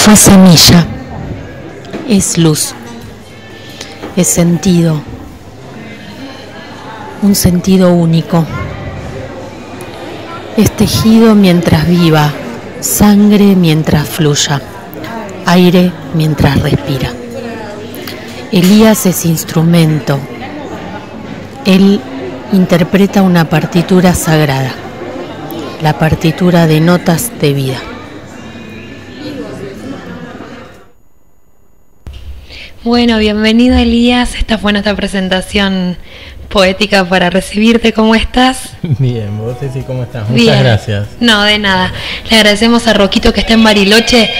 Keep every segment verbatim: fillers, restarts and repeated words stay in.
Es semilla, es luz, es sentido, un sentido único. Es tejido mientras viva, sangre mientras fluya, aire mientras respira. Elías es instrumento, él interpreta una partitura sagrada, la partitura de notas de vida. Bueno, bienvenido Elías, esta fue nuestra presentación poética para recibirte. ¿Cómo estás? Bien, vos Ceci, ¿cómo estás? Muchas Bien. gracias. No, de nada. Le agradecemos a Roquito que está en Bariloche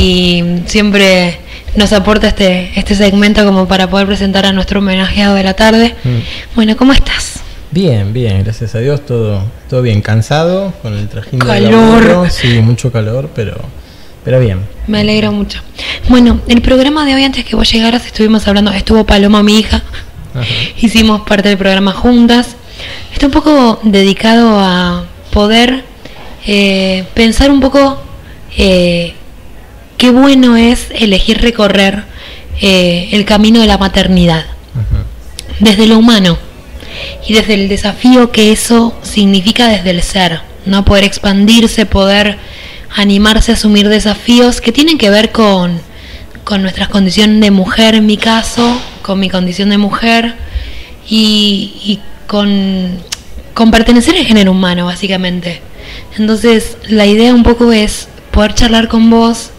y siempre nos aporta este, este segmento como para poder presentar a nuestro homenajeado de la tarde. Mm. Bueno, ¿cómo estás? Bien, bien, gracias a Dios, todo, todo bien. Cansado, con el trajín de calor. laburo. Sí, mucho calor, pero, pero bien. Me alegro mucho. Bueno, el programa de hoy, antes que vos llegaras, estuvimos hablando, estuvo Paloma, mi hija. Ajá. Hicimos parte del programa juntas. Está un poco dedicado a poder eh, pensar un poco eh, qué bueno es elegir recorrer eh, el camino de la maternidad. Ajá. Desde lo humano y desde el desafío que eso significa desde el ser, no poder expandirse, poder animarse a asumir desafíos que tienen que ver con, con nuestra condición de mujer, en mi caso, con mi condición de mujer y, y con, con pertenecer al género humano, básicamente. Entonces, la idea un poco es poder charlar con vos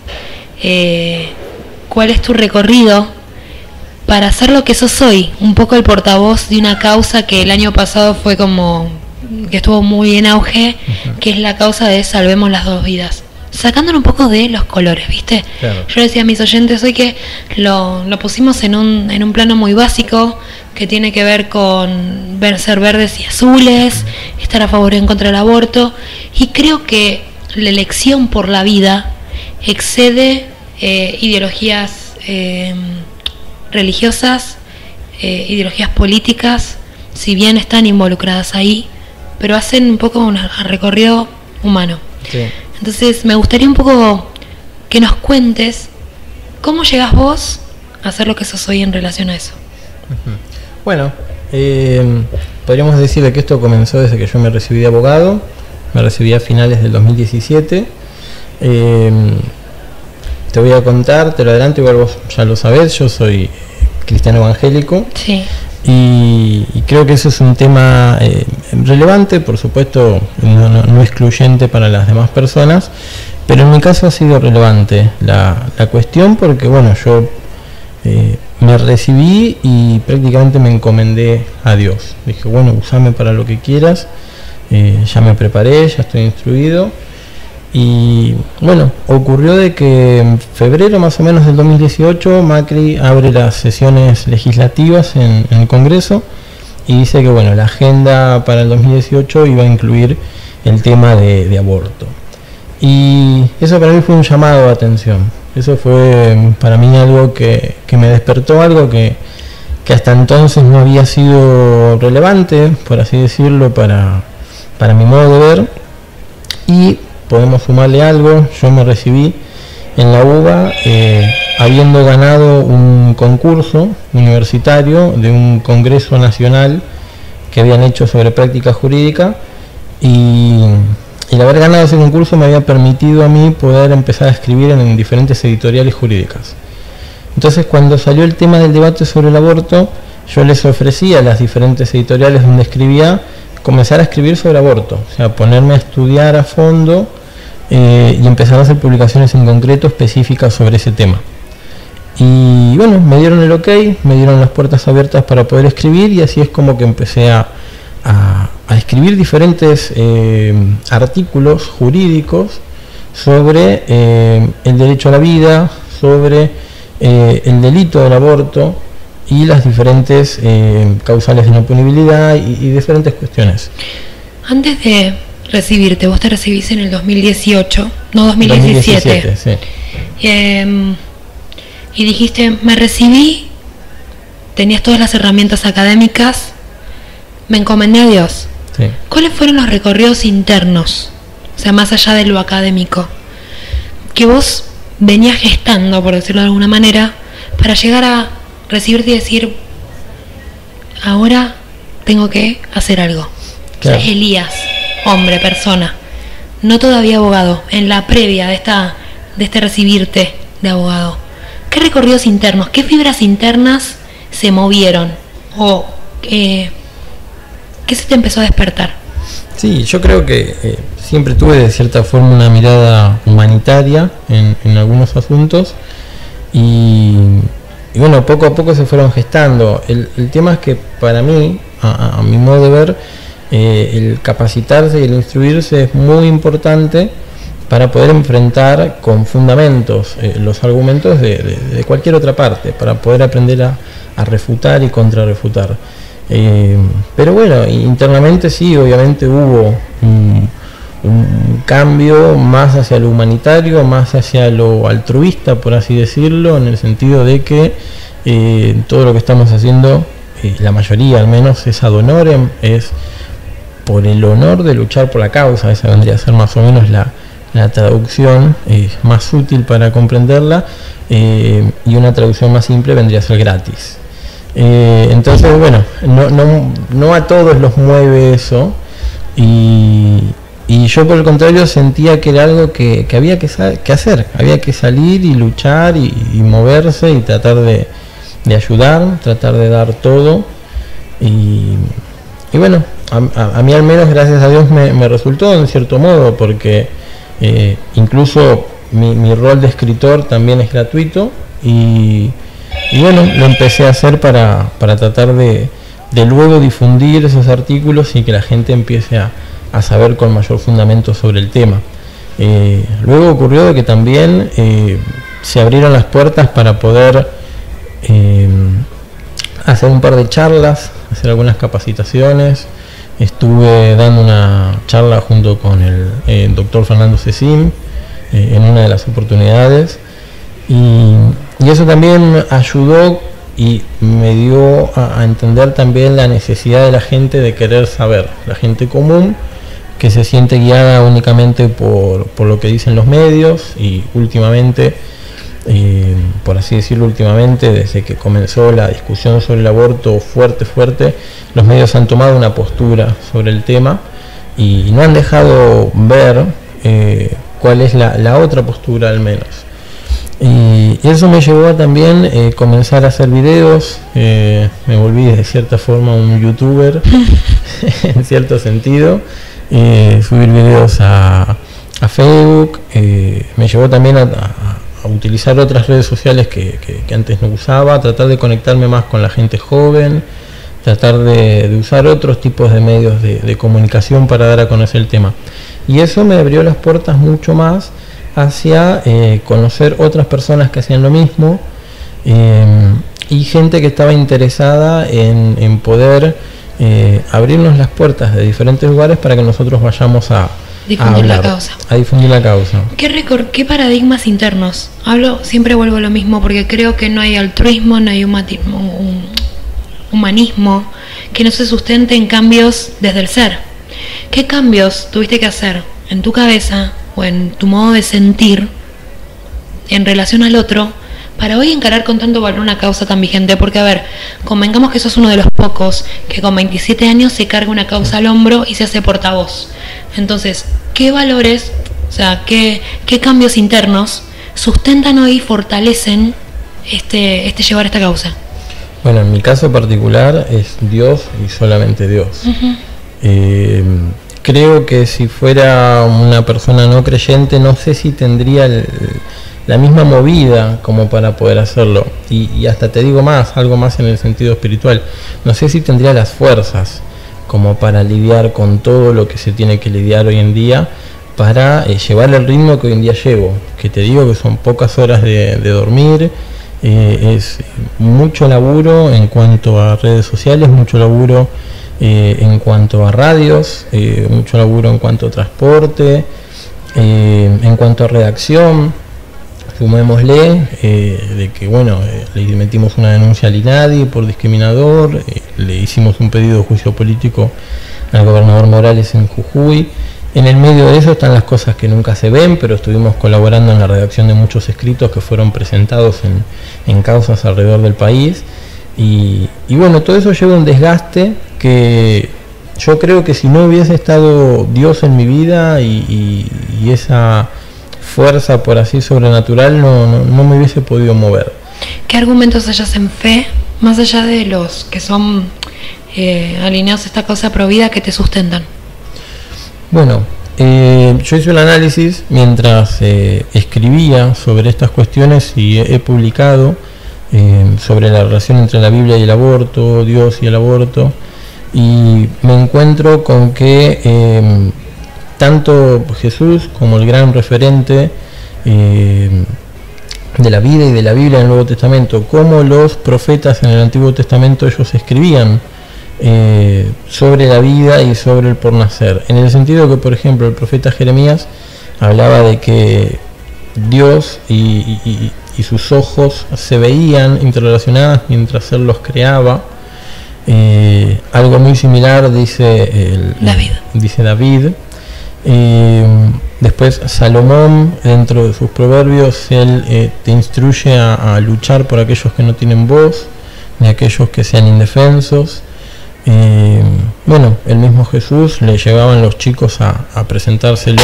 eh, cuál es tu recorrido para hacer lo que sos hoy, un poco el portavoz de una causa que el año pasado fue como que estuvo muy en auge, uh-huh. que es la causa de Salvemos las Dos Vidas, sacándolo un poco de los colores, ¿viste? Claro. Yo decía a mis oyentes hoy que lo, lo pusimos en un, en un plano muy básico, que tiene que ver con ver, ser verdes y azules, uh-huh. estar a favor y en contra del aborto, y creo que la elección por la vida excede eh, ideologías eh, religiosas, eh, ideologías políticas, si bien están involucradas ahí, pero hacen un poco un recorrido humano. Sí. Entonces me gustaría un poco que nos cuentes cómo llegas vos a hacer lo que sos hoy en relación a eso. Uh-huh. Bueno, eh, podríamos decir que esto comenzó desde que yo me recibí de abogado, me recibí a finales del dos mil diecisiete. Eh, te voy a contar, te lo adelanto, igual vos ya lo sabés, yo soy cristiano evangélico. Sí. Y, y creo que eso es un tema eh, relevante, por supuesto no, no, no excluyente para las demás personas, pero en mi caso ha sido relevante la, la cuestión porque bueno, yo eh, me recibí y prácticamente me encomendé a Dios. Dije, bueno, usame para lo que quieras, eh, ya me preparé, ya estoy instruido. Y bueno, ocurrió de que en febrero más o menos del dos mil dieciocho Macri abre las sesiones legislativas en, en el Congreso y dice que bueno, la agenda para el dos mil dieciocho iba a incluir el tema de, de aborto. Y eso para mí fue un llamado de atención. Eso fue para mí algo que, que me despertó, algo que, que hasta entonces no había sido relevante, por así decirlo, para, para mi modo de ver. Y podemos sumarle algo, yo me recibí en la U B A eh, habiendo ganado un concurso universitario de un congreso nacional que habían hecho sobre práctica jurídica y, y el haber ganado ese concurso me había permitido a mí poder empezar a escribir en, en diferentes editoriales jurídicas. Entonces cuando salió el tema del debate sobre el aborto, yo les ofrecí a las diferentes editoriales donde escribía comenzar a escribir sobre aborto, o sea, ponerme a estudiar a fondo eh, y empezar a hacer publicaciones en concreto específicas sobre ese tema. Y bueno, me dieron el ok, me dieron las puertas abiertas para poder escribir y así es como que empecé a, a, a escribir diferentes eh, artículos jurídicos sobre eh, el derecho a la vida, sobre eh, el delito del aborto y las diferentes eh, causales de no punibilidad y, y diferentes cuestiones. Antes de recibirte, vos te recibís en el dos mil dieciocho, no dos mil diecisiete. dos mil diecisiete, sí. Eh, y dijiste, me recibí, tenías todas las herramientas académicas, me encomendé a Dios. Sí. ¿Cuáles fueron los recorridos internos, o sea, más allá de lo académico, que vos venía gestando, por decirlo de alguna manera, para llegar a recibirte y decir, ahora tengo que hacer algo? Claro. O sea, Elías, hombre, persona, no todavía abogado, en la previa de esta de este recibirte de abogado, ¿qué recorridos internos, qué fibras internas se movieron? ¿O eh, qué se te empezó a despertar? Sí, yo creo que eh, siempre tuve de cierta forma una mirada humanitaria en, en algunos asuntos y, y bueno, poco a poco se fueron gestando. El, el tema es que para mí, a, a mi modo de ver, eh, el capacitarse y el instruirse es muy importante para poder enfrentar con fundamentos eh, los argumentos de, de, de cualquier otra parte, para poder aprender a, a refutar y contrarrefutar. Eh, pero bueno, internamente sí, obviamente hubo un, un cambio más hacia lo humanitario, más hacia lo altruista, por así decirlo, en el sentido de que eh, todo lo que estamos haciendo, eh, la mayoría al menos, es ad honorem, es por el honor de luchar por la causa. Esa vendría a ser más o menos la la traducción eh, más útil para comprenderla, eh, y una traducción más simple vendría a ser gratis. Eh, entonces, bueno, no, no, no a todos los mueve eso, y, y yo por el contrario sentía que era algo que, que había que, que hacer, había que salir y luchar y, y moverse y tratar de, de ayudar, tratar de dar todo, y, y bueno, a, a, a mí al menos, gracias a Dios, me, me resultó en cierto modo, porque Eh, incluso mi, mi rol de escritor también es gratuito y, y bueno, lo empecé a hacer para, para tratar de, de luego difundir esos artículos y que la gente empiece a, a saber con mayor fundamento sobre el tema. Eh, luego ocurrió de que también eh, se abrieron las puertas para poder eh, hacer un par de charlas, hacer algunas capacitaciones. Estuve dando una charla junto con el eh, doctor Fernando Cecín eh, en una de las oportunidades y, y eso también ayudó y me dio a, a entender también la necesidad de la gente de querer saber, la gente común que se siente guiada únicamente por, por lo que dicen los medios y últimamente, eh, por así decirlo últimamente, desde que comenzó la discusión sobre el aborto fuerte, fuerte, los medios han tomado una postura sobre el tema y no han dejado ver eh, cuál es la, la otra postura al menos. Y, y eso me llevó a también eh, comenzar a hacer videos, eh, me volví de cierta forma un youtuber en cierto sentido, eh, subir videos a, a Facebook, eh, me llevó también a, a a utilizar otras redes sociales que, que, que antes no usaba, tratar de conectarme más con la gente joven, tratar de, de usar otros tipos de medios de, de comunicación para dar a conocer el tema. Y eso me abrió las puertas mucho más hacia eh, conocer otras personas que hacían lo mismo eh, y gente que estaba interesada en, en poder eh, abrirnos las puertas de diferentes lugares para que nosotros vayamos a difundir a hablar, la causa. A difundir la causa. ¿Qué récord, qué paradigmas internos? Hablo, siempre vuelvo a lo mismo porque creo que no hay altruismo, no hay humanismo, un humanismo que no se sustente en cambios desde el ser. ¿Qué cambios tuviste que hacer en tu cabeza o en tu modo de sentir en relación al otro para hoy encarar con tanto valor una causa tan vigente? Porque, a ver, convengamos que sos uno de los pocos que con veintisiete años se carga una causa al hombro y se hace portavoz. Entonces, ¿qué valores, o sea, qué, qué cambios internos sustentan hoy y fortalecen este, este llevar esta causa? Bueno, en mi caso particular es Dios y solamente Dios. Uh-huh. eh, creo que si fuera una persona no creyente, no sé si tendría el, la misma movida como para poder hacerlo. Y, y hasta te digo más, algo más en el sentido espiritual. No sé si tendría las fuerzas como para lidiar con todo lo que se tiene que lidiar hoy en día, para eh, llevar el ritmo que hoy en día llevo, que te digo que son pocas horas de, de dormir, eh, es mucho laburo en cuanto a redes sociales, mucho laburo eh, en cuanto a radios, eh, mucho laburo en cuanto a transporte, eh, en cuanto a redacción. Sumémosle eh, de que bueno, eh, le metimos una denuncia al INADI por discriminador, eh, le hicimos un pedido de juicio político al gobernador Morales en Jujuy En el medio de eso están las cosas que nunca se ven, pero estuvimos colaborando en la redacción de muchos escritos que fueron presentados en, en causas alrededor del país. Y, y bueno, todo eso lleva un desgaste que yo creo que si no hubiese estado Dios en mi vida y, y, y esa fuerza, por así, sobrenatural, no, no, no me hubiese podido mover. ¿Qué argumentos hayas en fe, más allá de los que son eh, alineados a esta causa provida, que te sustentan? Bueno, eh, yo hice un análisis mientras eh, escribía sobre estas cuestiones y he, he publicado eh, sobre la relación entre la Biblia y el aborto, Dios y el aborto, y me encuentro con que eh, tanto Jesús como el gran referente eh, de la vida y de la Biblia en el Nuevo Testamento, como los profetas en el Antiguo Testamento, ellos escribían eh, sobre la vida y sobre el por nacer, en el sentido que, por ejemplo, el profeta Jeremías hablaba de que Dios y, y, y sus ojos se veían interrelacionadas mientras Él los creaba. Eh, algo muy similar dice, el, David. dice David. Eh, después Salomón, dentro de sus proverbios, él eh, te instruye a, a luchar por aquellos que no tienen voz, ni aquellos que sean indefensos. Eh, bueno, el mismo Jesús le llevaban los chicos a, a presentárselos,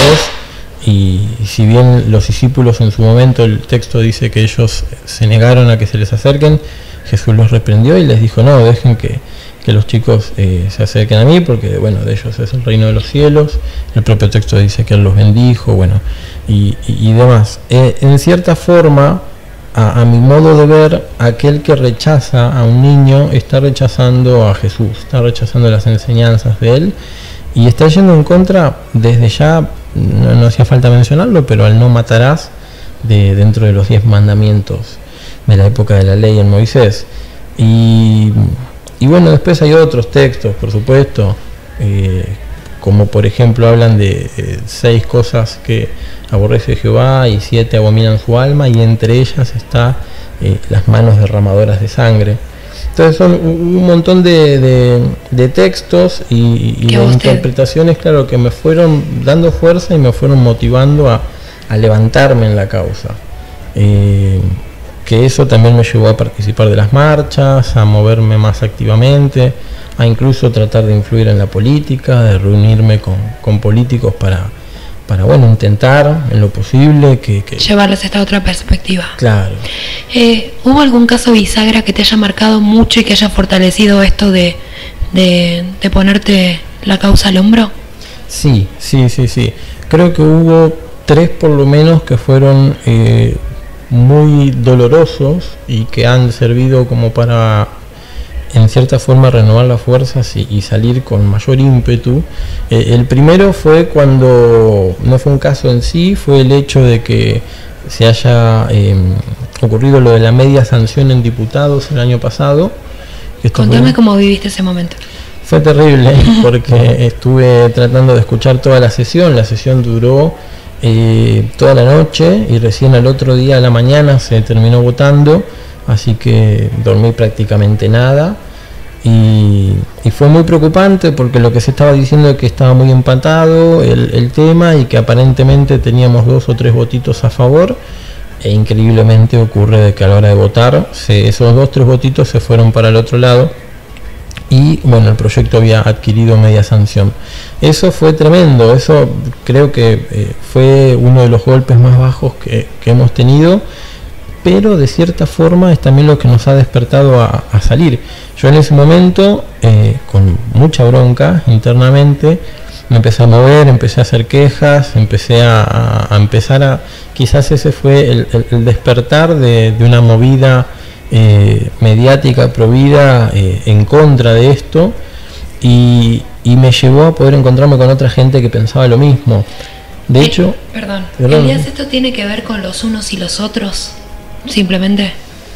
y, y si bien los discípulos en su momento, el texto dice que ellos se negaron a que se les acerquen, Jesús los reprendió y les dijo: no, dejen que, que los chicos eh, se acerquen a mí, porque bueno, de ellos es el reino de los cielos. El propio texto dice que Él los bendijo, bueno, y, y, y demás. Eh, en cierta forma, a, a mi modo de ver, aquel que rechaza a un niño está rechazando a Jesús, está rechazando las enseñanzas de Él, y está yendo en contra, desde ya, no, no hacía falta mencionarlo, pero al no matarás, de dentro de los diez mandamientos de la época de la ley en Moisés. Y, y bueno, después hay otros textos, por supuesto, eh, como por ejemplo hablan de eh, seis cosas que aborrece Jehová y siete abominan su alma, y entre ellas está eh, las manos derramadoras de sangre. Entonces son un montón de, de, de textos y, y de interpretaciones, claro, que me fueron dando fuerza y me fueron motivando a, a levantarme en la causa. Eh, que eso también me llevó a participar de las marchas, a moverme más activamente, a incluso tratar de influir en la política, de reunirme con, con políticos para, para bueno, intentar en lo posible que, que... llevarles esta otra perspectiva. Claro. Eh, ¿Hubo algún caso bisagra que te haya marcado mucho y que haya fortalecido esto de, de, de ponerte la causa al hombro? Sí, sí, sí, sí. Creo que hubo tres por lo menos que fueron eh, muy dolorosos y que han servido como para, en cierta forma, renovar las fuerzas y, y salir con mayor ímpetu. Eh, el primero fue cuando, no fue un caso en sí, fue el hecho de que se haya eh, ocurrido lo de la media sanción en diputados el año pasado. Contame fue, cómo viviste ese momento. Fue terrible, porque estuve tratando de escuchar toda la sesión. La sesión duró eh, toda la noche y recién al otro día a la mañana se terminó votando, así que dormí prácticamente nada. Y, y fue muy preocupante porque lo que se estaba diciendo es que estaba muy empatado el, el tema y que aparentemente teníamos dos o tres votitos a favor, e increíblemente ocurre de que a la hora de votar se, esos dos o tres votitos se fueron para el otro lado y bueno, el proyecto había adquirido media sanción. Eso fue tremendo, eso creo que eh, fue uno de los golpes más bajos que, que hemos tenido, pero de cierta forma es también lo que nos ha despertado a, a salir. Yo en ese momento, eh, con mucha bronca internamente, me empecé a mover, empecé a hacer quejas, empecé a, a, a empezar a... Quizás ese fue el, el, el despertar de, de una movida eh, mediática, provida, eh, en contra de esto, y, y me llevó a poder encontrarme con otra gente que pensaba lo mismo. De eh, hecho... Perdón, perdón. Elías, ¿esto tiene que ver con los unos y los otros? Simplemente.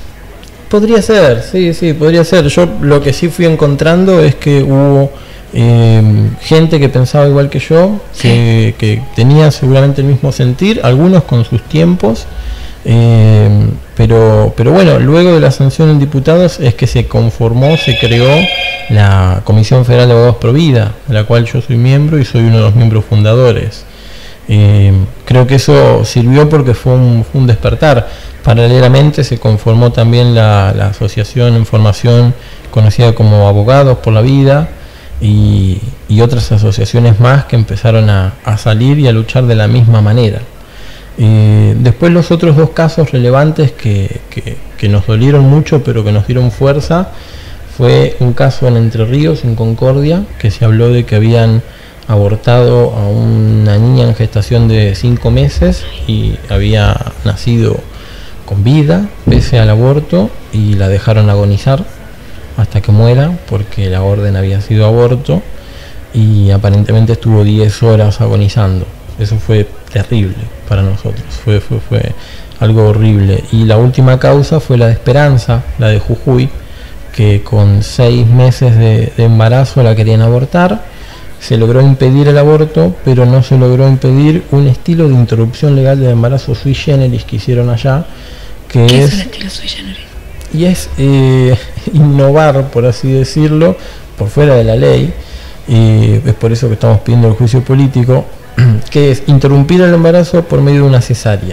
Podría ser, sí, sí, podría ser. Yo lo que sí fui encontrando es que hubo eh, gente que pensaba igual que yo, sí. que, que tenía seguramente el mismo sentir, algunos con sus tiempos, eh, pero, pero bueno, luego de la sanción en diputados es que se conformó, se creó la Comisión Federal de Abogados Pro Vida, de la cual yo soy miembro y soy uno de los miembros fundadores. Eh, creo que eso sirvió porque fue un, fue un despertar. Paralelamente se conformó también la, la asociación en formación conocida como Abogados por la Vida y, y otras asociaciones más que empezaron a, a salir y a luchar de la misma manera. Eh, después los otros dos casos relevantes que, que, que nos dolieron mucho pero que nos dieron fuerza fue un caso en Entre Ríos, en Concordia, que se habló de que habían abortado a una niña en gestación de cinco meses y había nacido con vida pese al aborto y la dejaron agonizar hasta que muera porque la orden había sido aborto y aparentemente estuvo diez horas agonizando. Eso fue terrible para nosotros, fue, fue, fue algo horrible. Y la última causa fue la de Esperanza, la de Jujuy, que con seis meses de, de embarazo la querían abortar. Se logró impedir el aborto, pero no se logró impedir un estilo de interrupción legal del embarazo sui generis que hicieron allá, que ¿Qué es, es un estilo sui generis? Y es eh, innovar, por así decirlo, por fuera de la ley, y es por eso que estamos pidiendo el juicio político, que es interrumpir el embarazo por medio de una cesárea.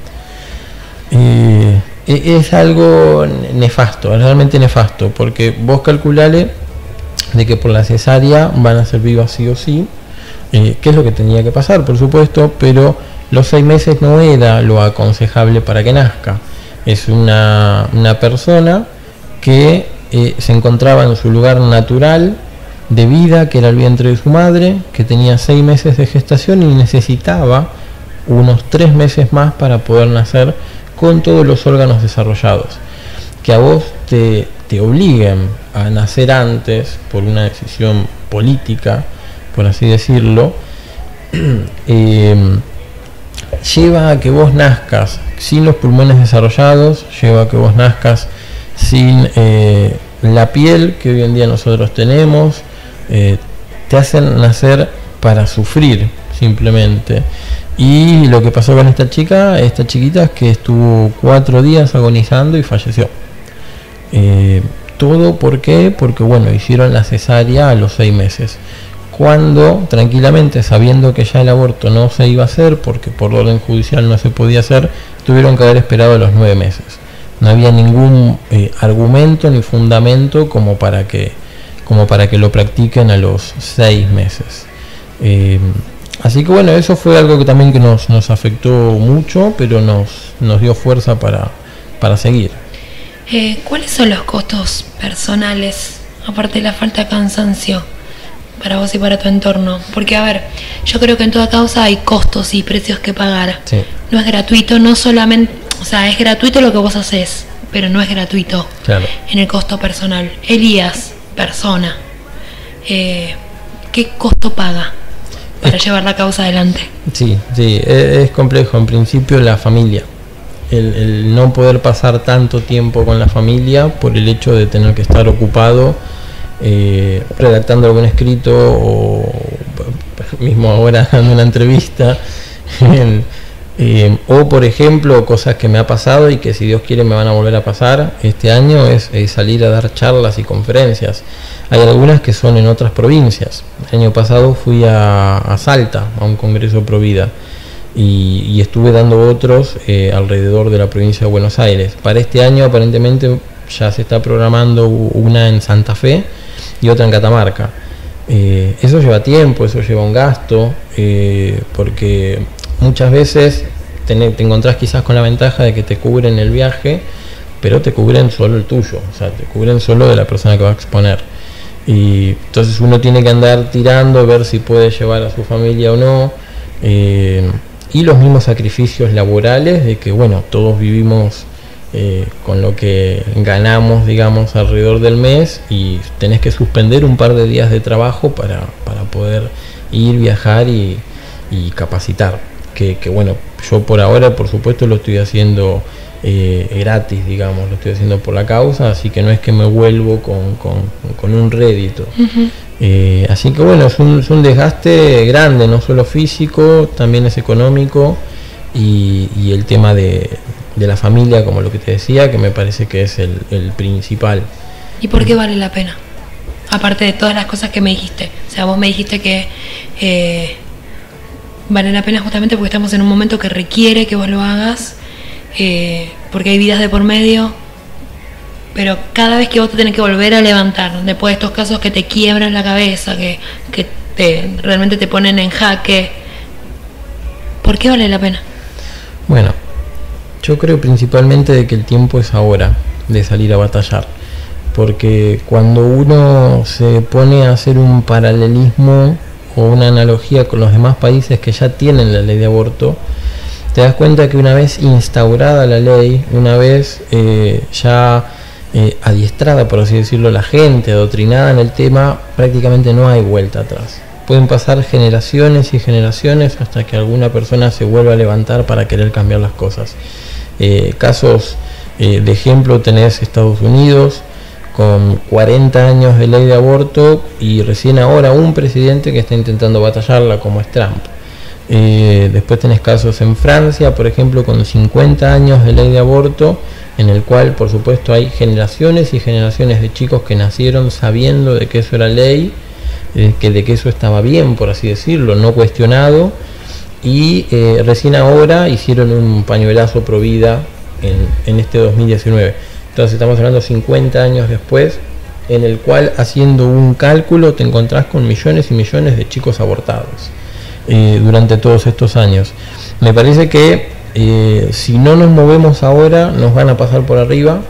Eh, es algo nefasto, realmente nefasto, porque vos calculale de que por la cesárea van a ser vivas sí o sí, eh, que es lo que tenía que pasar, por supuesto, pero los seis meses no era lo aconsejable para que nazca. Es una, una persona que eh, se encontraba en su lugar natural de vida, que era el vientre de su madre, que tenía seis meses de gestación y necesitaba unos tres meses más para poder nacer con todos los órganos desarrollados. Que a vos te, te obliguen a nacer antes por una decisión política, por así decirlo, eh, lleva a que vos nazcas sin los pulmones desarrollados, lleva a que vos nazcas sin eh, la piel que hoy en día nosotros tenemos, eh, te hacen nacer para sufrir simplemente. Y lo que pasó con esta chica, esta chiquita, es que estuvo cuatro días agonizando y falleció. Eh, todo ¿por qué? Porque bueno, hicieron la cesárea a los seis meses, cuando tranquilamente, sabiendo que ya el aborto no se iba a hacer porque por orden judicial no se podía hacer, tuvieron que haber esperado los nueve meses. No había ningún eh, argumento ni fundamento como para que como para que lo practiquen a los seis meses. Eh, así que bueno, eso fue algo que también que nos, nos afectó mucho, pero nos, nos dio fuerza para, para seguir. Eh, ¿Cuáles son los costos personales, aparte de la falta de cansancio, para vos y para tu entorno? Porque, a ver, yo creo que en toda causa hay costos y precios que pagar. Sí. No es gratuito, no solamente, o sea, es gratuito lo que vos haces, pero no es gratuito. Claro. En el costo personal. Elías, persona, eh, ¿qué costo paga para es, llevar la causa adelante? Sí, sí, es, es complejo. En principio, la familia. El, el no poder pasar tanto tiempo con la familia por el hecho de tener que estar ocupado eh, redactando algún escrito o mismo ahora dando una entrevista en, eh, o por ejemplo cosas que me ha pasado y que si Dios quiere me van a volver a pasar este año es, es salir a dar charlas y conferencias. Hay algunas que son en otras provincias. El año pasado fui a, a Salta a un congreso Pro Vida y, y estuve dando otros eh, alrededor de la provincia de Buenos Aires. Para este año aparentemente ya se está programando una en Santa Fe y otra en Catamarca. Eh, eso lleva tiempo, eso lleva un gasto, eh, porque muchas veces te, te encontrás quizás con la ventaja de que te cubren el viaje, pero te cubren solo el tuyo, o sea, te cubren solo de la persona que va a exponer. Y entonces uno tiene que andar tirando, ver si puede llevar a su familia o no. Eh, y los mismos sacrificios laborales de que, bueno, todos vivimos eh, con lo que ganamos, digamos, alrededor del mes y tenés que suspender un par de días de trabajo para, para poder ir, viajar y, y capacitar. Que, que, bueno, yo por ahora, por supuesto, lo estoy haciendo eh, gratis, digamos, lo estoy haciendo por la causa, así que no es que me vuelvo con, con, con un rédito. Uh-huh. Eh, así que bueno, es un, es un desgaste grande, no solo físico, también es económico y, y el tema de, de la familia, como lo que te decía, que me parece que es el, el principal. ¿Y por qué vale la pena aparte de todas las cosas que me dijiste. O sea, vos me dijiste que eh, vale la pena justamente porque estamos en un momento que requiere que vos lo hagas, eh, porque hay vidas de por medio, pero cada vez que vos te tenés que volver a levantar, después de estos casos que te quiebran la cabeza, que, que te, realmente te ponen en jaque, ¿por qué vale la pena? Bueno, yo creo principalmente de que el tiempo es ahora de salir a batallar, porque cuando uno se pone a hacer un paralelismo o una analogía con los demás países que ya tienen la ley de aborto, te das cuenta que una vez instaurada la ley, una vez eh, ya eh, adiestrada, por así decirlo, la gente, adoctrinada en el tema, prácticamente no hay vuelta atrás. Pueden pasar generaciones y generaciones hasta que alguna persona se vuelva a levantar para querer cambiar las cosas. Eh, casos eh, de ejemplo tenés Estados Unidos con cuarenta años de ley de aborto y recién ahora un presidente que está intentando batallarla, como es Trump. Eh, después tenés casos en Francia, por ejemplo, con cincuenta años de ley de aborto, en el cual por supuesto hay generaciones y generaciones de chicos que nacieron sabiendo de que eso era ley, eh, que de que eso estaba bien, por así decirlo, no cuestionado, y eh, recién ahora hicieron un pañuelazo pro vida en, en este dos mil diecinueve. Entonces estamos hablando cincuenta años después, en el cual, haciendo un cálculo, te encontrás con millones y millones de chicos abortados eh, durante todos estos años. Me parece que eh, si no nos movemos ahora, nos van a pasar por arriba,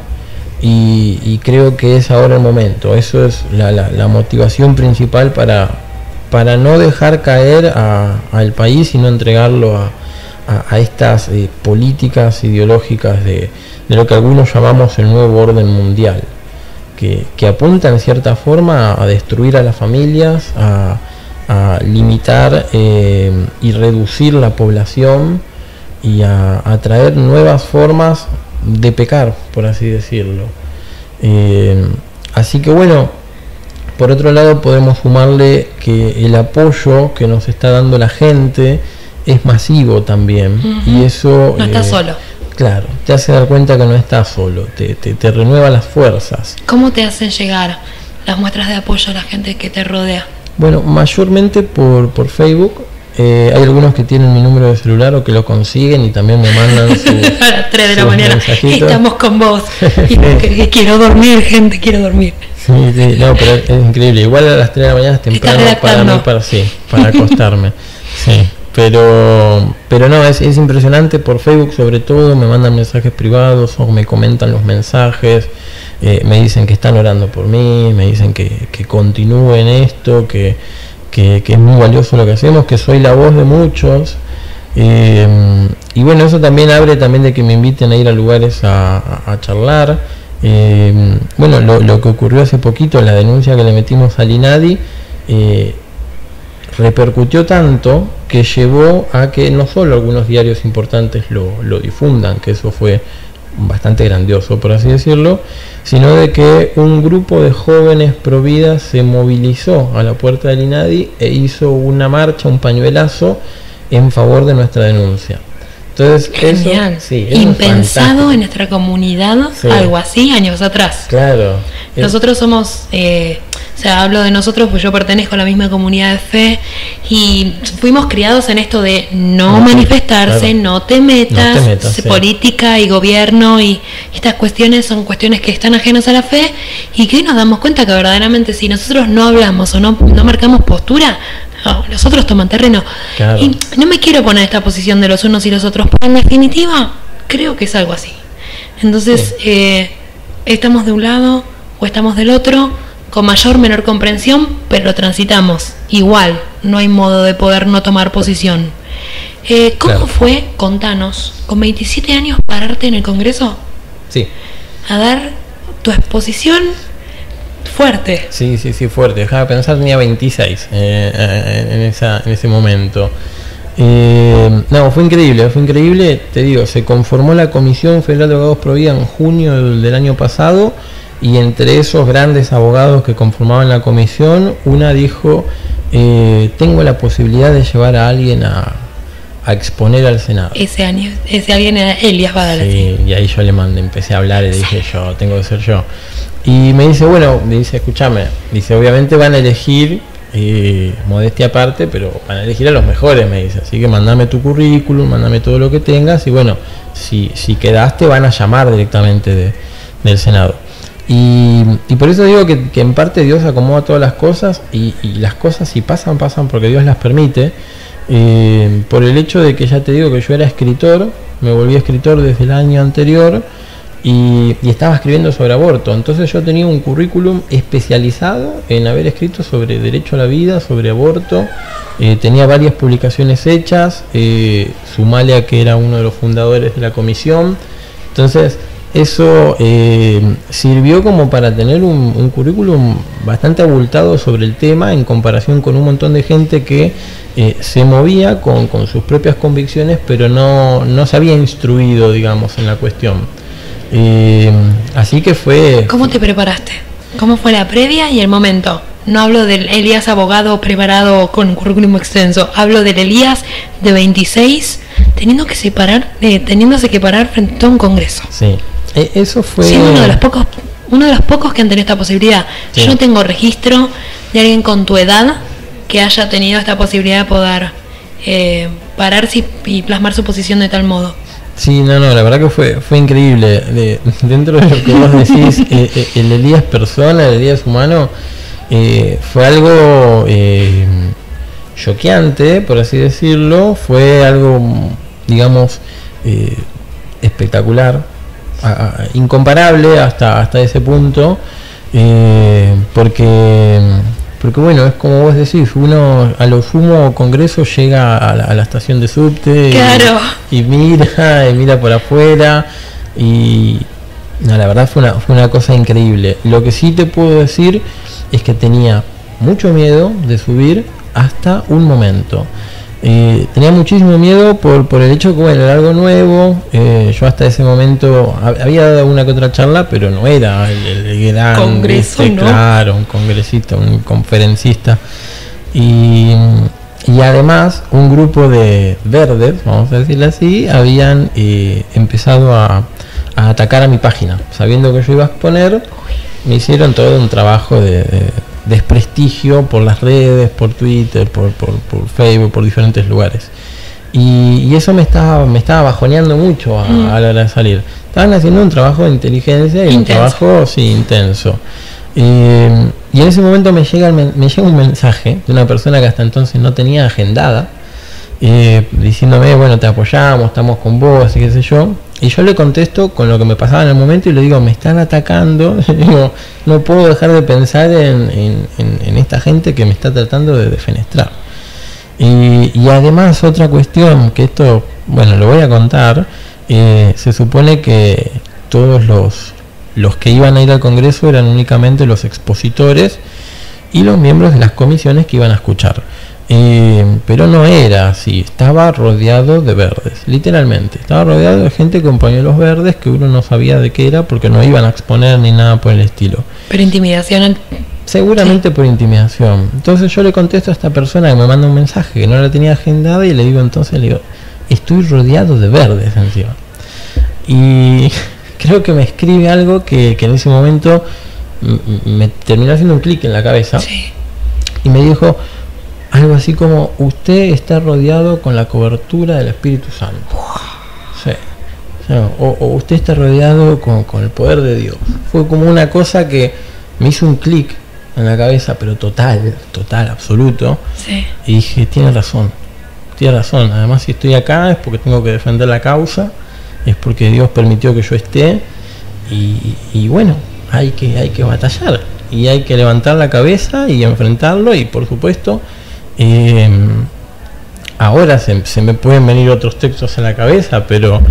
y, y creo que es ahora el momento. Eso es la, la, la motivación principal para, para no dejar caer al país y no entregarlo a, a, a estas eh, políticas ideológicas de, de lo que algunos llamamos el nuevo orden mundial, que, que apunta en cierta forma a destruir a las familias, a, a limitar eh, y reducir la población y a, a traer nuevas formas de pecar, por así decirlo. Eh, así que bueno, por otro lado podemos sumarle que el apoyo que nos está dando la gente es masivo también. Uh-huh. Y eso no está eh, solo. Claro, te hace dar cuenta que no estás solo, te, te, te renueva las fuerzas. ¿Cómo te hacen llegar las muestras de apoyo a la gente que te rodea? Bueno, mayormente por, por Facebook. Eh, hay algunos que tienen mi número de celular o que lo consiguen y también me mandan su, a las tres de la mañana estamos con vos y que, que quiero dormir, gente, quiero dormir. Sí, sí, no, pero es, es increíble. Igual a las tres de la mañana es temprano para mí, para, sí, para acostarme. Sí, pero pero no, es, es impresionante. Por Facebook sobre todo me mandan mensajes privados o me comentan los mensajes, eh, me dicen que están orando por mí, me dicen que, que continúe en esto, que Que, que es muy valioso lo que hacemos, que soy la voz de muchos, eh, y bueno, eso también abre también de que me inviten a ir a lugares a, a, a charlar. Eh, bueno, lo, lo que ocurrió hace poquito, la denuncia que le metimos al INADI, eh, repercutió tanto que llevó a que no solo algunos diarios importantes lo, lo difundan, que eso fue bastante grandioso, por así decirlo, sino de que un grupo de jóvenes pro vida se movilizó a la puerta del INADI e hizo una marcha, un pañuelazo en favor de nuestra denuncia. Entonces, genial. Eso, sí, eso impensado en nuestra comunidad, sí. Algo así años atrás. Claro. Nosotros somos, eh, o sea, hablo de nosotros pues yo pertenezco a la misma comunidad de fe y fuimos criados en esto de no, no manifestarse, claro. no, te metas, no te metas, sí. Política y gobierno y estas cuestiones son cuestiones que están ajenas a la fe y que hoy nos damos cuenta que verdaderamente si nosotros no hablamos o no, no marcamos postura, no, los otros toman terreno. Claro. Y no me quiero poner esta posición de los unos y los otros, pero en definitiva creo que es algo así. Entonces, sí. eh, estamos de un lado o estamos del otro, con mayor o menor comprensión, pero lo transitamos igual, no hay modo de poder no tomar posición. Eh, ¿Cómo claro. fue, contanos, con veintisiete años pararte en el Congreso? Sí. A dar tu exposición fuerte. Sí, sí, sí, fuerte. Dejaba de pensar, tenía veintiséis eh, en, esa, en ese momento. Eh, no, fue increíble, fue increíble, te digo, se conformó la Comisión Federal de Abogados Pro Vida en junio del, del año pasado. Y entre esos grandes abogados que conformaban la comisión, una dijo, eh, tengo la posibilidad de llevar a alguien a, a exponer al Senado. Ese año, ese alguien era Elías Badala. Sí, y ahí yo le mandé, empecé a hablar y dije yo, tengo que ser yo. Y me dice, bueno, me dice, escúchame, dice, obviamente van a elegir, eh, modestia aparte, pero van a elegir a los mejores, me dice, así que mandame tu currículum, mandame todo lo que tengas, y bueno, si, si quedaste van a llamar directamente de, del Senado. Y, y por eso digo que, que en parte Dios acomoda todas las cosas, y, y las cosas si pasan, pasan porque Dios las permite, eh, por el hecho de que ya te digo que yo era escritor, me volví escritor desde el año anterior, Y, y estaba escribiendo sobre aborto. Entonces yo tenía un currículum especializado en haber escrito sobre derecho a la vida, sobre aborto, eh, tenía varias publicaciones hechas, eh, sumale a que era uno de los fundadores de la comisión. Entonces eso eh, sirvió como para tener un, un currículum bastante abultado sobre el tema, en comparación con un montón de gente que eh, se movía con, con sus propias convicciones, pero no, no se había instruido, digamos, en la cuestión. Eh, así que fue... ¿Cómo te preparaste? ¿Cómo fue la previa y el momento? No hablo del Elías abogado preparado con un currículum extenso, hablo del Elías de veintiséis teniendo que separar, eh, teniéndose que parar frente a un congreso. Sí, eh, eso fue... Sí, uno de los pocos, uno de los pocos que han tenido esta posibilidad. Sí. Yo no tengo registro de alguien con tu edad que haya tenido esta posibilidad de poder eh, pararse y plasmar su posición de tal modo. Sí, no, no, la verdad que fue fue increíble. De, dentro de lo que vos decís, eh, el Elías persona, el Elías humano, eh, fue algo eh, choqueante, por así decirlo. Fue algo, digamos, eh, espectacular, a, a, incomparable hasta hasta ese punto, eh, porque... Porque bueno, es como vos decís, uno a lo sumo congreso llega a la, a la estación de subte, claro. y, y mira, y mira por afuera, y no, la verdad fue una, fue una cosa increíble. Lo que sí te puedo decir es que tenía mucho miedo de subir hasta un momento. Eh, tenía muchísimo miedo por, por el hecho que bueno, era algo nuevo. eh, yo hasta ese momento había dado una que otra charla, pero no era el, el gran congreso, este, ¿no? Claro, un congresista, un conferencista, y, y además un grupo de verdes, vamos a decirlo así, habían eh, empezado a, a atacar a mi página, sabiendo que yo iba a exponer. Me hicieron todo un trabajo de, de desprestigio por las redes, por Twitter, por, por, por Facebook, por diferentes lugares. Y, y eso me estaba, me estaba bajoneando mucho a, mm. a la hora de salir. Estaban haciendo un trabajo de inteligencia y intenso. Un trabajo sí, intenso. Eh, y en ese momento me llega, el, me llega un mensaje de una persona que hasta entonces no tenía agendada, eh, diciéndome, bueno, te apoyamos, estamos con vos, y qué sé yo. Y yo le contesto con lo que me pasaba en el momento y le digo, me están atacando. Digo, no puedo dejar de pensar en, en, en, en esta gente que me está tratando de defenestrar. Y, y además otra cuestión, que esto, bueno, lo voy a contar, eh, se supone que todos los, los que iban a ir al Congreso eran únicamente los expositores y los miembros de las comisiones que iban a escuchar. Eh, pero no era así, estaba rodeado de verdes, literalmente, estaba rodeado de gente con pañuelos verdes que uno no sabía de qué era porque no iban a exponer ni nada por el estilo. Pero intimidación. Seguramente sí. Por intimidación. Entonces yo le contesto a esta persona que me manda un mensaje que no la tenía agendada y le digo entonces, le digo, estoy rodeado de verdes encima. Y creo que me escribe algo que, que en ese momento me terminó haciendo un clic en la cabeza. Sí. Y me dijo algo así como, usted está rodeado con la cobertura del Espíritu Santo. Sí. O, sea, o, o usted está rodeado con, con el poder de Dios. Fue como una cosa que me hizo un clic en la cabeza, pero total, total, absoluto. Sí. Y dije, tiene razón, tiene razón. Además, si estoy acá es porque tengo que defender la causa, es porque Dios permitió que yo esté. Y, y bueno, hay que, hay que batallar. Y hay que levantar la cabeza y enfrentarlo. Y por supuesto... Eh, ahora se, se me pueden venir otros textos a la cabeza, pero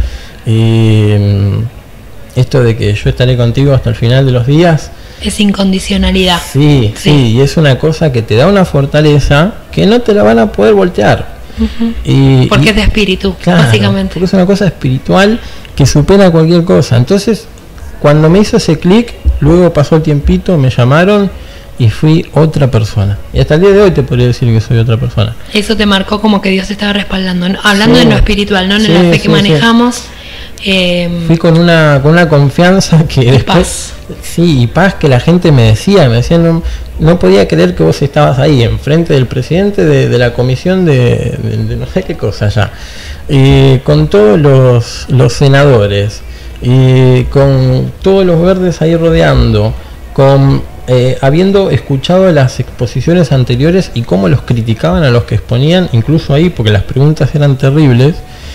eh, esto de que yo estaré contigo hasta el final de los días es incondicionalidad. Sí, sí, sí, y es una cosa que te da una fortaleza que no te la van a poder voltear. Uh-huh. y, porque y, es de espíritu, claro, básicamente. Porque es una cosa espiritual que supera cualquier cosa. Entonces, cuando me hizo ese clic, luego pasó el tiempito, me llamaron y fui otra persona. Y hasta el día de hoy te podría decir que soy otra persona. Eso te marcó como que Dios te estaba respaldando, ¿no? Hablando sí, de lo espiritual, no en sí, la fe que sí, manejamos. Sí. Eh, Fui con una, con una confianza que y después... paz. Sí, y paz que la gente me decía, me decían, no, no podía creer que vos estabas ahí, enfrente del presidente de, de la comisión de, de, de no sé qué cosa ya, eh, con todos los, los senadores, eh, con todos los verdes ahí rodeando, con eh, habiendo escuchado las exposiciones anteriores y cómo los criticaban a los que exponían, incluso ahí, porque las preguntas eran terribles.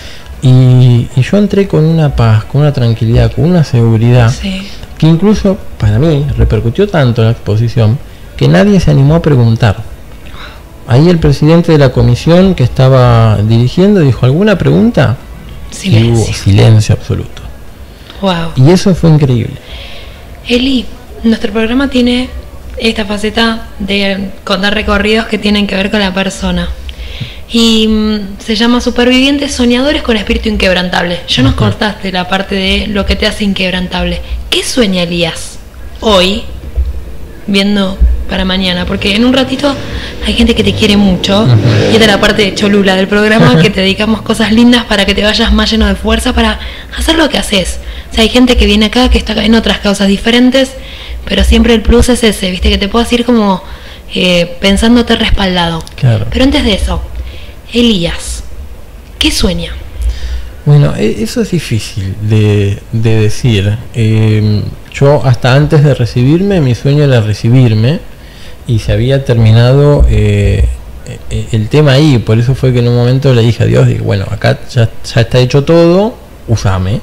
Y, y yo entré con una paz, con una tranquilidad, con una seguridad, Sí. que incluso para mí repercutió tanto en la exposición que nadie se animó a preguntar. Ahí el presidente de la comisión que estaba dirigiendo dijo, ¿alguna pregunta? Silencio. Y hubo silencio absoluto. Wow. Y eso fue increíble. Eli, nuestro programa tiene esta faceta de contar recorridos que tienen que ver con la persona. Y mm, se llama Supervivientes Soñadores con Espíritu Inquebrantable. Ya nos Ajá. contaste la parte de lo que te hace inquebrantable. ¿Qué sueña Elías hoy, viendo para mañana? Porque en un ratito hay gente que te quiere mucho. Ajá. Y esta es la parte cholula del programa, que te dedicamos cosas lindas para que te vayas más lleno de fuerza para hacer lo que haces. O sea, hay gente que viene acá que está en otras causas diferentes, pero siempre el plus es ese, ¿viste? Que te puedas ir como eh, pensándote respaldado. Claro. Pero antes de eso, Elías, ¿qué sueña? Bueno, e- eso es difícil de, de decir. Eh, yo hasta antes de recibirme, mi sueño era recibirme y se había terminado eh, eh, el tema ahí. Por eso fue que en un momento le dije a Dios, digo, bueno, acá ya, ya está hecho todo, usame.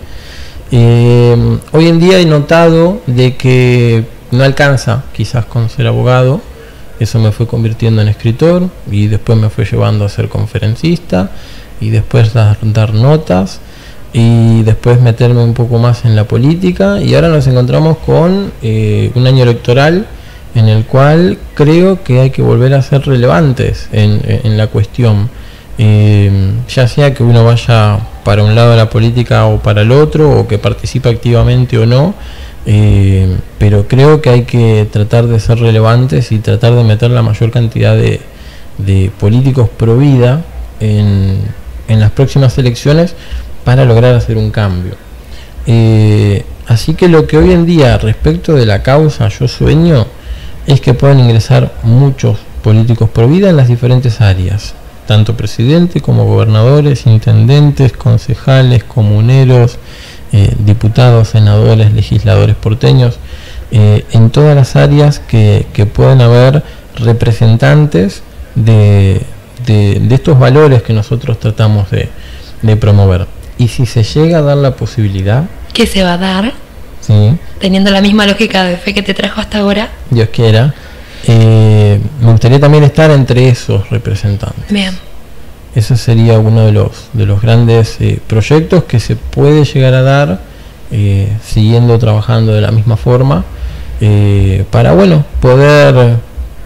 Eh, hoy en día he notado de que no alcanza quizás con ser abogado. Eso me fue convirtiendo en escritor y después me fue llevando a ser conferencista y después dar, dar notas y después meterme un poco más en la política, y ahora nos encontramos con eh, un año electoral en el cual creo que hay que volver a ser relevantes en, en la cuestión, eh, ya sea que uno vaya para un lado de la política o para el otro, o que participe activamente o no. Eh, pero creo que hay que tratar de ser relevantes y tratar de meter la mayor cantidad de, de políticos pro vida en, en las próximas elecciones para lograr hacer un cambio. Eh, así que lo que hoy en día respecto de la causa yo sueño es que puedan ingresar muchos políticos pro vida en las diferentes áreas, tanto presidente como gobernadores, intendentes, concejales, comuneros, Eh, diputados, senadores, legisladores porteños, eh, en todas las áreas que, que puedan haber representantes de, de, de estos valores que nosotros tratamos de, de promover. Y si se llega a dar la posibilidad, ¿Qué se va a dar? ¿sí? Teniendo la misma lógica de fe que te trajo hasta ahora. Dios quiera, eh, me gustaría también estar entre esos representantes. Bien. Ese sería uno de los de los grandes eh, proyectos que se puede llegar a dar, eh, siguiendo trabajando de la misma forma, eh, para bueno poder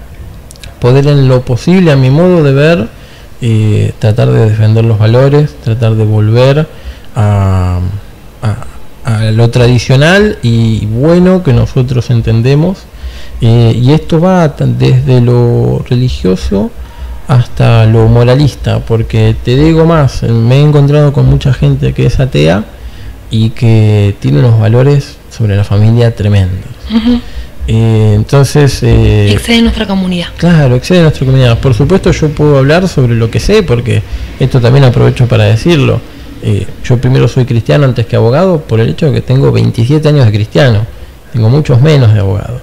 poder en lo posible, a mi modo de ver, eh, tratar de defender los valores, tratar de volver a, a, a lo tradicional y bueno que nosotros entendemos, eh, y esto va desde lo religioso hasta lo moralista, porque te digo más, me he encontrado con mucha gente que es atea y que tiene unos valores sobre la familia tremendos. Uh-huh. Eh, entonces... Eh, excede nuestra comunidad. Claro, excede nuestra comunidad. Por supuesto yo puedo hablar sobre lo que sé, porque esto también aprovecho para decirlo. Eh, yo primero soy cristiano antes que abogado, por el hecho de que tengo veintisiete años de cristiano. Tengo muchos menos de abogado.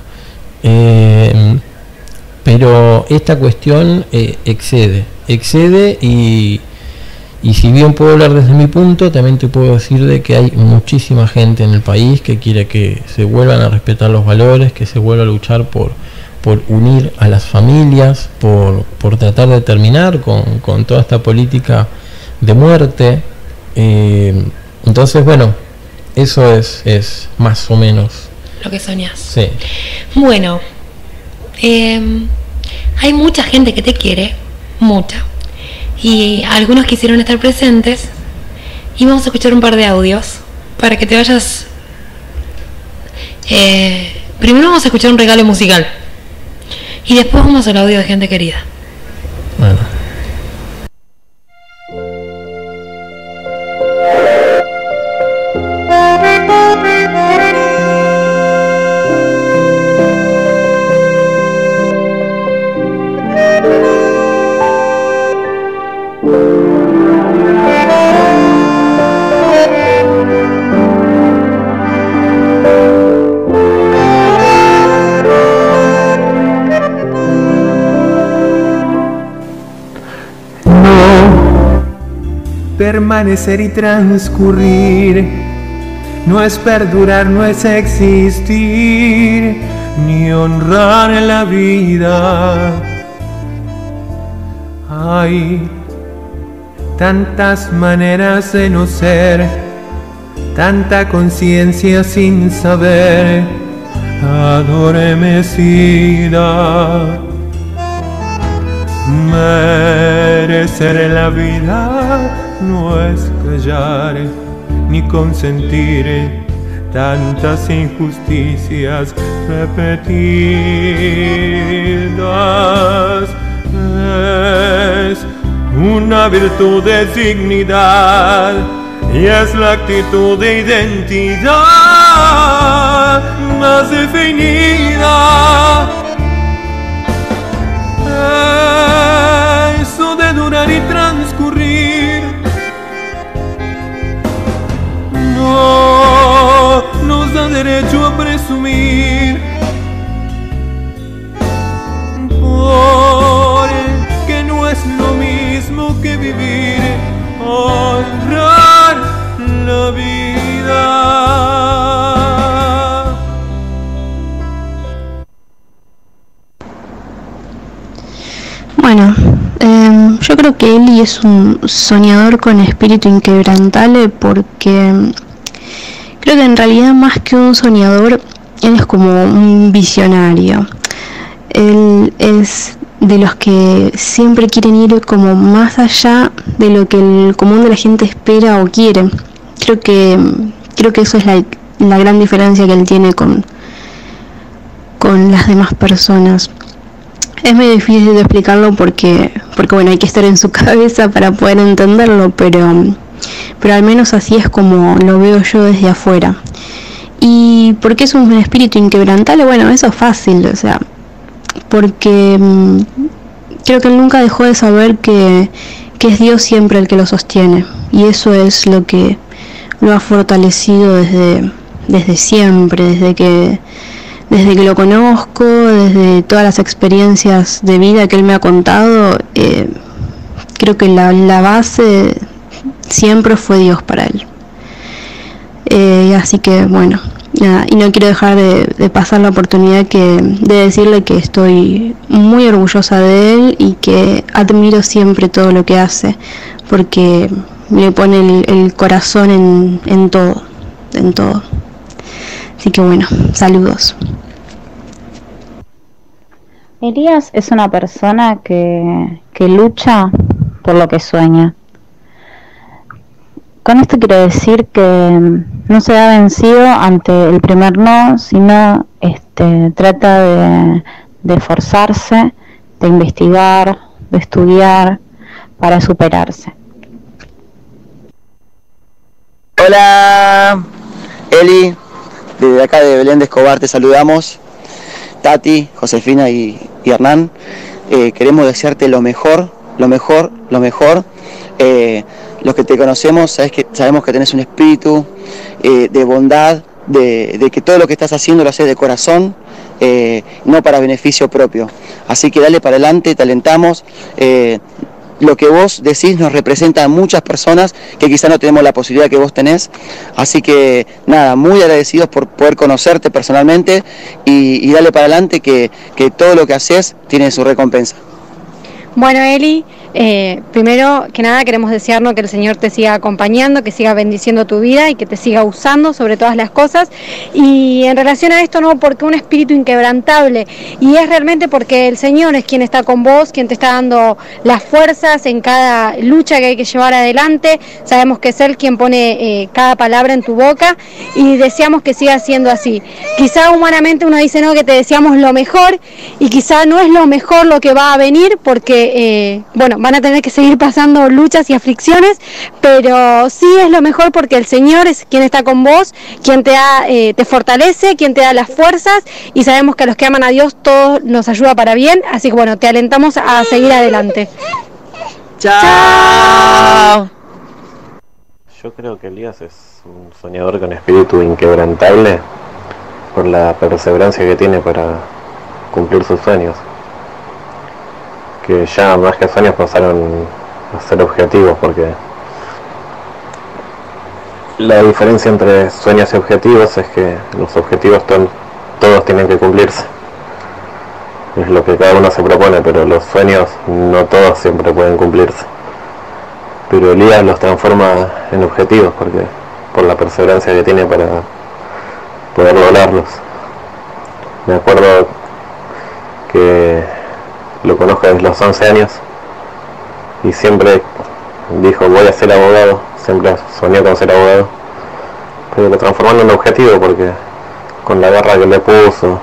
Eh, pero esta cuestión eh, excede, excede y, y si bien puedo hablar desde mi punto, también te puedo decir de que hay muchísima gente en el país que quiere que se vuelvan a respetar los valores, que se vuelva a luchar por, por unir a las familias, por, por tratar de terminar con, con toda esta política de muerte. Eh, entonces, bueno, eso es, es más o menos lo que soñás. Sí. Bueno, eh, hay mucha gente que te quiere, mucha, y algunos quisieron estar presentes, y vamos a escuchar un par de audios para que te vayas. Eh, primero vamos a escuchar un regalo musical y después vamos al audio de gente querida. Bueno. permanecer y transcurrir, no es perdurar, no es existir, ni honrar la vida. Hay tantas maneras de no ser, tanta conciencia sin saber, adormecida. Merecer la vida no es callar ni consentir tantas injusticias repetidas. Es una virtud de dignidad y es la actitud de identidad más definida. Eso de durar y transcurrir no nos da derecho a presumir, porque no es lo mismo que vivir, honrar la vida. Bueno, eh, yo creo que Eli es un soñador con espíritu inquebrantable, porque creo que en realidad más que un soñador, él es como un visionario. Él es de los que siempre quieren ir como más allá de lo que el común de la gente espera o quiere. Creo que creo que eso es la, la gran diferencia que él tiene con, con las demás personas. Es muy difícil de explicarlo porque, porque bueno, hay que estar en su cabeza para poder entenderlo, pero, pero al menos así es como lo veo yo desde afuera. ¿Y por qué es un espíritu inquebrantable? Bueno, eso es fácil, o sea, porque mmm, creo que él nunca dejó de saber que, que es Dios siempre el que lo sostiene, y eso es lo que lo ha fortalecido desde, desde siempre, desde que Desde que lo conozco, desde todas las experiencias de vida que él me ha contado, eh, creo que la, la base siempre fue Dios para él. Eh, así que bueno, nada, y no quiero dejar de, de pasar la oportunidad que, de decirle que estoy muy orgullosa de él y que admiro siempre todo lo que hace, porque le pone el, el corazón en, en todo, en todo. Así que bueno, saludos. Elías es una persona que, que lucha por lo que sueña. Con esto quiero decir que no se da vencido ante el primer no, sino este, trata de, de esforzarse, de investigar, de estudiar para superarse. Hola, Eli. Desde acá de Belén de Escobar te saludamos, Tati, Josefina y, y Hernán. Eh, queremos desearte lo mejor, lo mejor, lo mejor. Eh, los que te conocemos sabes que, sabemos que tenés un espíritu eh, de bondad, de, de que todo lo que estás haciendo lo haces de corazón, eh, no para beneficio propio. Así que dale para adelante, te alentamos. Eh, Lo que vos decís nos representa a muchas personas que quizá no tenemos la posibilidad que vos tenés. Así que nada, muy agradecidos por poder conocerte personalmente y, y dale para adelante que, que todo lo que haces tiene su recompensa. Bueno, Eli, eh, primero que nada queremos desearnos que el Señor te siga acompañando, que siga bendiciendo tu vida y que te siga usando sobre todas las cosas. Y en relación a esto, no, porque un espíritu inquebrantable, y es realmente porque el Señor es quien está con vos, quien te está dando las fuerzas en cada lucha que hay que llevar adelante. Sabemos que es Él quien pone eh, cada palabra en tu boca y deseamos que siga siendo así. Quizá humanamente uno dice, no, que te deseamos lo mejor, y quizá no es lo mejor lo que va a venir, porque Eh, bueno, van a tener que seguir pasando luchas y aflicciones, pero sí es lo mejor porque el Señor es quien está con vos, quien te, da, eh, te fortalece, quien te da las fuerzas, y sabemos que a los que aman a Dios todo nos ayuda para bien, así que bueno, te alentamos a seguir adelante. ¡Chao! Yo creo que Elías es un soñador con espíritu inquebrantable por la perseverancia que tiene para cumplir sus sueños, que ya más que sueños pasaron a ser objetivos, porque La diferencia entre sueños y objetivos es que los objetivos ton, todos tienen que cumplirse. Es lo que cada uno se propone, pero los sueños no todos siempre pueden cumplirse. Pero Elías los transforma en objetivos porque por la perseverancia que tiene para poder lograrlos. Me acuerdo que lo conozco desde los once años y siempre dijo voy a ser abogado, siempre soñó con ser abogado, pero lo transformó en un objetivo porque con la garra que le puso,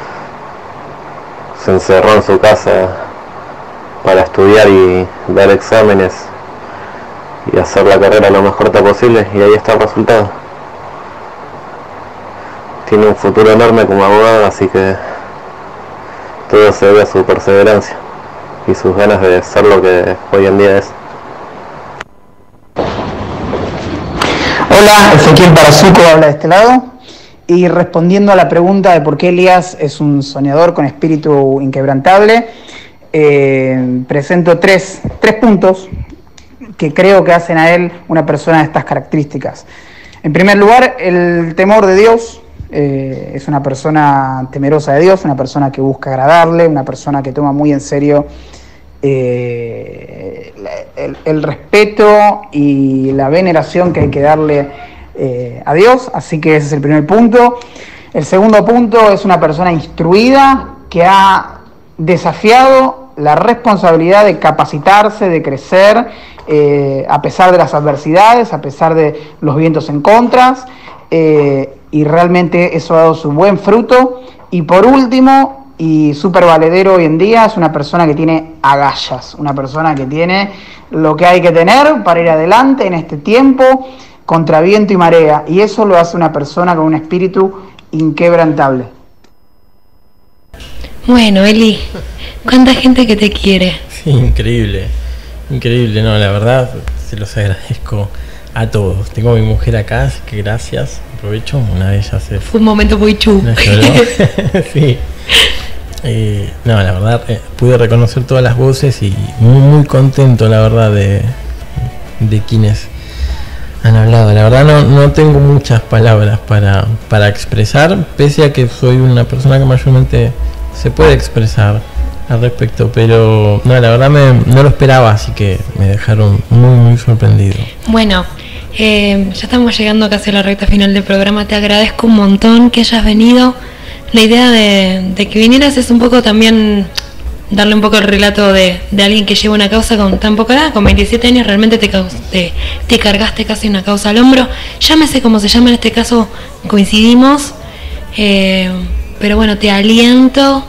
se encerró en su casa para estudiar y dar exámenes y hacer la carrera lo más corta posible, y ahí está el resultado. Tiene un futuro enorme como abogado, así que todo se debe a su perseverancia y sus ganas de ser lo que hoy en día es. Hola, Ezequiel Parazuco habla de este lado. Y respondiendo a la pregunta de por qué Elías es un soñador con espíritu inquebrantable, eh, presento tres, tres puntos que creo que hacen a él una persona de estas características. En primer lugar, el temor de Dios. Eh, es una persona temerosa de Dios, una persona que busca agradarle, una persona que toma muy en serio eh, el, el respeto y la veneración que hay que darle eh, a Dios. Así que ese es el primer punto. El segundo punto es una persona instruida que ha desafiado la responsabilidad de capacitarse, de crecer, eh, a pesar de las adversidades, a pesar de los vientos en contra, eh, y realmente eso ha dado su buen fruto. Y por último, y súper valedero hoy en día, es una persona que tiene agallas, una persona que tiene lo que hay que tener para ir adelante en este tiempo, contra viento y marea, y eso lo hace una persona con un espíritu inquebrantable. Bueno, Eli, ¿cuánta gente que te quiere? Sí, increíble, increíble, no, la verdad, se los agradezco a todos. Tengo a mi mujer acá, así que gracias, aprovecho, una de ellas es... Fue un momento muy chu. Sí. Eh, no, la verdad, eh, pude reconocer todas las voces y muy, muy contento, la verdad, de, de quienes han hablado. La verdad no, no tengo muchas palabras para, para expresar, pese a que soy una persona que mayormente se puede expresar al respecto, pero no, la verdad me, no lo esperaba, así que me dejaron muy, muy sorprendido. Bueno, eh, ya estamos llegando casi a la recta final del programa. Te agradezco un montón que hayas venido. La idea de, de que vinieras es un poco también darle un poco el relato de, de alguien que lleva una causa con tan poca edad, con veintisiete años, realmente te, te, te cargaste casi una causa al hombro. Llámese como se llama, en este caso coincidimos, eh, pero bueno, te aliento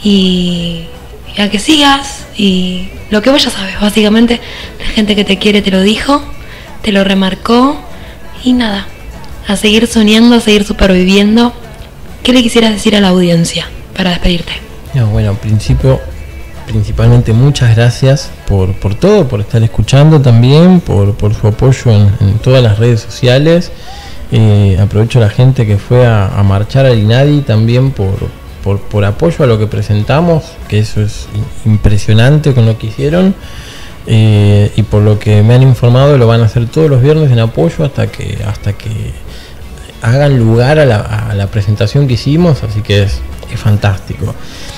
y, y a que sigas, y lo que vos ya sabes, básicamente, la gente que te quiere te lo dijo, te lo remarcó, y nada, a seguir soñando, a seguir superviviendo. ¿Qué le quisieras decir a la audiencia para despedirte? No, bueno, en principio, principalmente muchas gracias por, por todo, por estar escuchando también, por, por su apoyo en, en todas las redes sociales. Eh, aprovecho a la gente que fue a, a marchar al INADI también por, por, por apoyo a lo que presentamos, que eso es impresionante con lo que hicieron. Eh, y por lo que me han informado, lo van a hacer todos los viernes en apoyo hasta que hasta que hagan lugar a la, a la presentación que hicimos, así que es, es fantástico.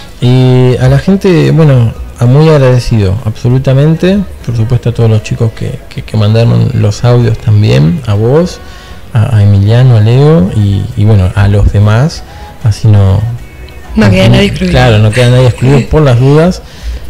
Y a la gente, bueno, muy agradecido, absolutamente, por supuesto a todos los chicos que, que, que mandaron los audios también, a vos, a, a Emiliano, a Leo y, y bueno, a los demás, así no... No queda nadie excluido. Claro, no queda nadie excluido por las dudas,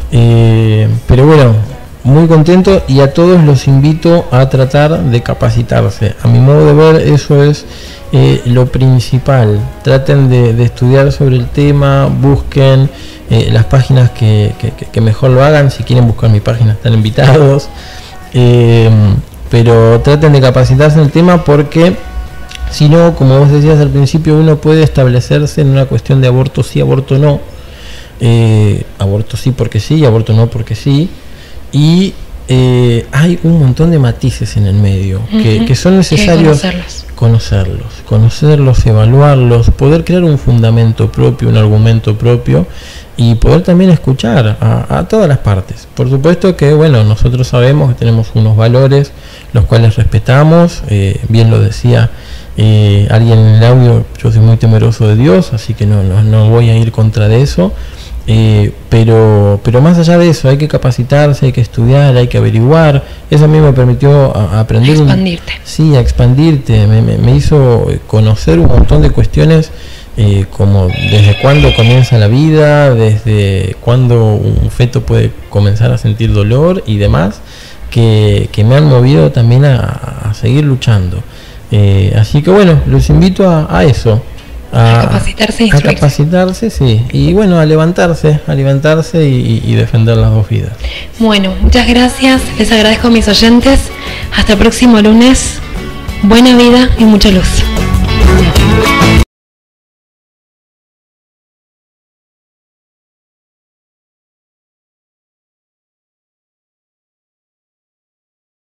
eh, pero bueno, muy contento, y a todos los invito a tratar de capacitarse. A mi modo de ver, eso es eh, lo principal. Traten de, de estudiar sobre el tema, busquen eh, las páginas que, que, que mejor lo hagan. Si quieren buscar mi página, están invitados. Eh, pero traten de capacitarse en el tema, porque si no, como vos decías al principio, uno puede establecerse en una cuestión de aborto sí, aborto no. Eh, aborto sí porque sí, aborto no porque sí. Y eh, hay un montón de matices en el medio uh-huh. que, que son necesarios conocerlos. conocerlos, conocerlos, evaluarlos, poder crear un fundamento propio, un argumento propio y poder también escuchar a, a todas las partes. Por supuesto que, bueno, nosotros sabemos que tenemos unos valores los cuales respetamos, eh, bien lo decía eh, alguien en el audio, yo soy muy temeroso de Dios, así que no, no, no voy a ir contra de eso. Eh, pero pero más allá de eso hay que capacitarse, hay que estudiar, hay que averiguar. Eso a mí me permitió a, a aprender, a expandirte. Un, sí, a expandirte, me, me, me hizo conocer un montón de cuestiones, eh, como desde cuándo comienza la vida, desde cuándo un feto puede comenzar a sentir dolor y demás, que, que me han movido también a, a seguir luchando. Eh, así que bueno, los invito a, a eso. A, a capacitarse, a capacitarse, sí, y bueno, a levantarse, a levantarse y, y defender las dos vidas. Bueno, muchas gracias, les agradezco a mis oyentes, hasta el próximo lunes, buena vida y mucha luz.